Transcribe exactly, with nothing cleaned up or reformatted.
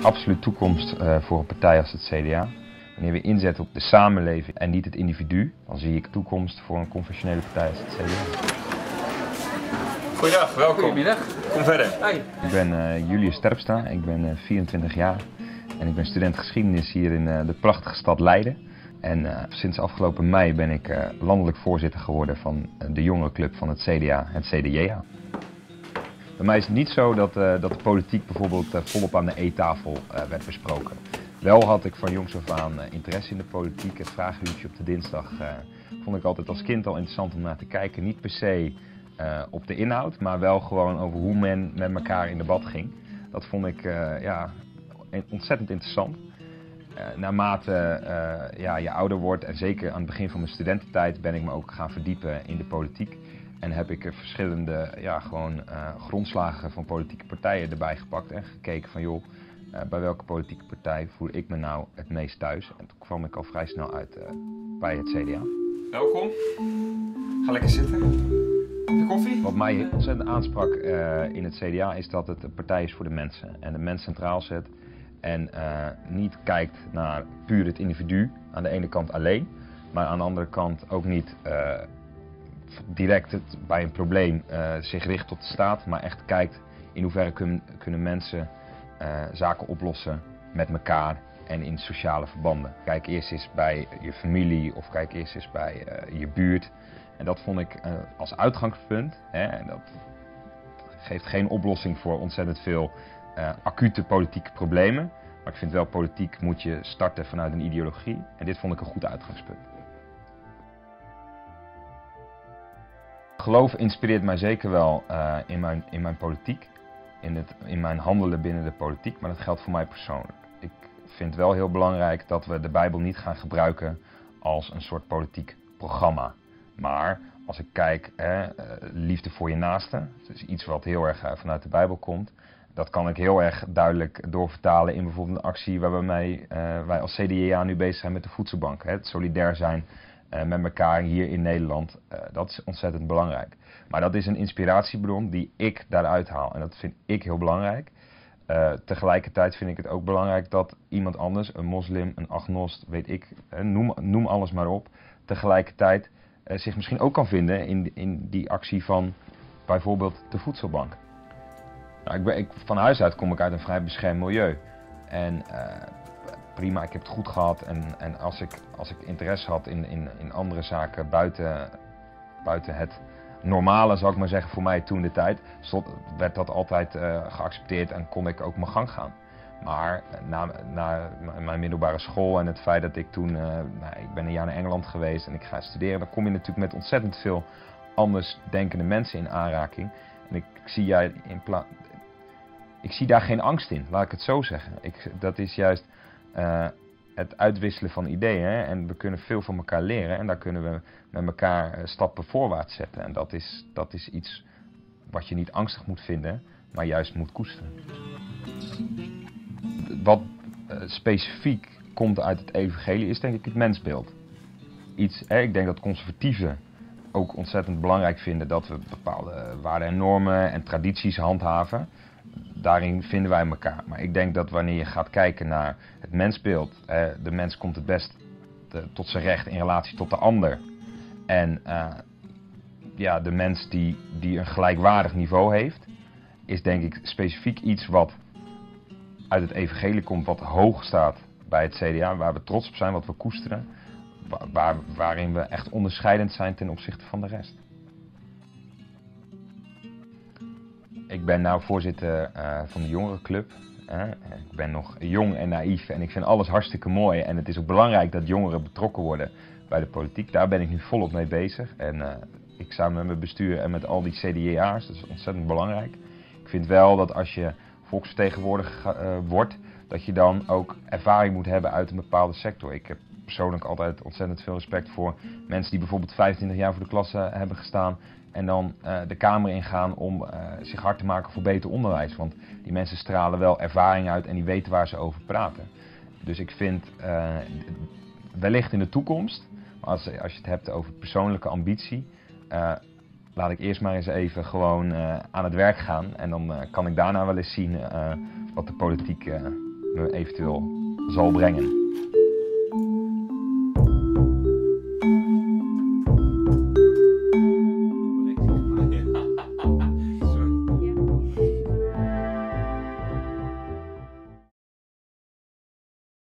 absoluut toekomst uh, voor een partij als het C D A. Wanneer we inzetten op de samenleving en niet het individu, dan zie ik toekomst voor een conventionele partij als het C D A. Goeiedag, welkom. Goedemiddag. Kom verder. Hoi. Ik ben uh, Julius Terpstra, ik ben uh, vierentwintig jaar en ik ben student geschiedenis hier in uh, de prachtige stad Leiden. En uh, sinds afgelopen mei ben ik uh, landelijk voorzitter geworden van uh, de jongerenclub van het C D A, het C D J A. Bij mij is het niet zo dat, uh, dat de politiek bijvoorbeeld uh, volop aan de eettafel uh, werd besproken. Wel had ik van jongs af aan uh, interesse in de politiek. Het vragenuurtje op de dinsdag uh, vond ik altijd als kind al interessant om naar te kijken. Niet per se uh, op de inhoud, maar wel gewoon over hoe men met elkaar in debat ging. Dat vond ik uh, ja, ontzettend interessant. Uh, naarmate uh, ja, je ouder wordt en zeker aan het begin van mijn studententijd ben ik me ook gaan verdiepen in de politiek. En heb ik er verschillende ja, gewoon, uh, grondslagen van politieke partijen erbij gepakt en gekeken van joh, uh, bij welke politieke partij voel ik me nou het meest thuis. En toen kwam ik al vrij snel uit uh, bij het C D A. Welkom. Ga lekker zitten. Kopje koffie? Wat mij ontzettend aansprak uh, in het C D A is dat het een partij is voor de mensen. En de mens centraal zet en uh, niet kijkt naar puur het individu aan de ene kant alleen. Maar aan de andere kant ook niet uh, direct het, bij een probleem uh, zich richt tot de staat, maar echt kijkt in hoeverre kun, kunnen mensen uh, zaken oplossen met elkaar en in sociale verbanden. Kijk eerst eens bij je familie of kijk eerst eens bij uh, je buurt. En dat vond ik uh, als uitgangspunt, hè, en dat geeft geen oplossing voor ontzettend veel uh, acute politieke problemen. Maar ik vind wel, politiek moet je starten vanuit een ideologie. En dit vond ik een goed uitgangspunt. Geloof inspireert mij zeker wel uh, in, mijn, in mijn politiek, in, het, in mijn handelen binnen de politiek, maar dat geldt voor mij persoonlijk. Ik vind wel heel belangrijk dat we de Bijbel niet gaan gebruiken als een soort politiek programma. Maar als ik kijk, hè, uh, liefde voor je naaste, dat is iets wat heel erg uh, vanuit de Bijbel komt. Dat kan ik heel erg duidelijk doorvertalen in bijvoorbeeld een actie waarbij uh, wij als C D J A nu bezig zijn met de voedselbank. Hè, het solidair zijn Uh, met elkaar hier in Nederland, uh, dat is ontzettend belangrijk. Maar dat is een inspiratiebron die ik daaruit haal en dat vind ik heel belangrijk. Uh, tegelijkertijd vind ik het ook belangrijk dat iemand anders, een moslim, een agnost, weet ik, uh, noem, noem alles maar op, tegelijkertijd uh, zich misschien ook kan vinden in, in die actie van bijvoorbeeld de voedselbank. Nou, ik ben, ik, van huis uit kom ik uit een vrij beschermd milieu. En uh, prima, ik heb het goed gehad en, en als, ik, als ik interesse had in, in, in andere zaken buiten, buiten het normale, zou ik maar zeggen, voor mij toen de tijd, stond, werd dat altijd uh, geaccepteerd en kon ik ook mijn gang gaan. Maar na, na mijn middelbare school en het feit dat ik toen, uh, nou, ik ben een jaar naar Engeland geweest en ik ga studeren, dan kom je natuurlijk met ontzettend veel anders denkende mensen in aanraking. En ik, ik zie jij in plaats, ik zie daar geen angst in, laat ik het zo zeggen. Ik, dat is juist Uh, het uitwisselen van ideeën, hè? En we kunnen veel van elkaar leren en daar kunnen we met elkaar uh, stappen voorwaarts zetten. En dat is, dat is iets wat je niet angstig moet vinden, maar juist moet koesteren. Wat uh, specifiek komt uit het evangelie is denk ik het mensbeeld. Iets, hè? Ik denk dat conservatieven ook ontzettend belangrijk vinden dat we bepaalde waarden en normen en tradities handhaven. Daarin vinden wij elkaar. Maar ik denk dat wanneer je gaat kijken naar het mensbeeld, eh, de mens komt het best te, tot zijn recht in relatie tot de ander. En uh, ja, de mens die, die een gelijkwaardig niveau heeft, is denk ik specifiek iets wat uit het evangelie komt, wat hoog staat bij het C D A, waar we trots op zijn, wat we koesteren, waar, waarin we echt onderscheidend zijn ten opzichte van de rest. Ik ben nou voorzitter uh, van de jongerenclub. Uh, ik ben nog jong en naïef en ik vind alles hartstikke mooi. En het is ook belangrijk dat jongeren betrokken worden bij de politiek. Daar ben ik nu volop mee bezig. En uh, ik samen met mijn bestuur en met al die C D J A'ers, dat is ontzettend belangrijk. Ik vind wel dat als je volksvertegenwoordiger uh, wordt, dat je dan ook ervaring moet hebben uit een bepaalde sector. Ik heb persoonlijk altijd ontzettend veel respect voor mensen die bijvoorbeeld vijfentwintig jaar voor de klas uh, hebben gestaan. En dan uh, de Kamer ingaan om uh, zich hard te maken voor beter onderwijs. Want die mensen stralen wel ervaring uit en die weten waar ze over praten. Dus ik vind uh, wellicht in de toekomst, maar als, als je het hebt over persoonlijke ambitie, uh, laat ik eerst maar eens even gewoon uh, aan het werk gaan. En dan uh, kan ik daarna wel eens zien uh, wat de politiek uh, me eventueel zal brengen.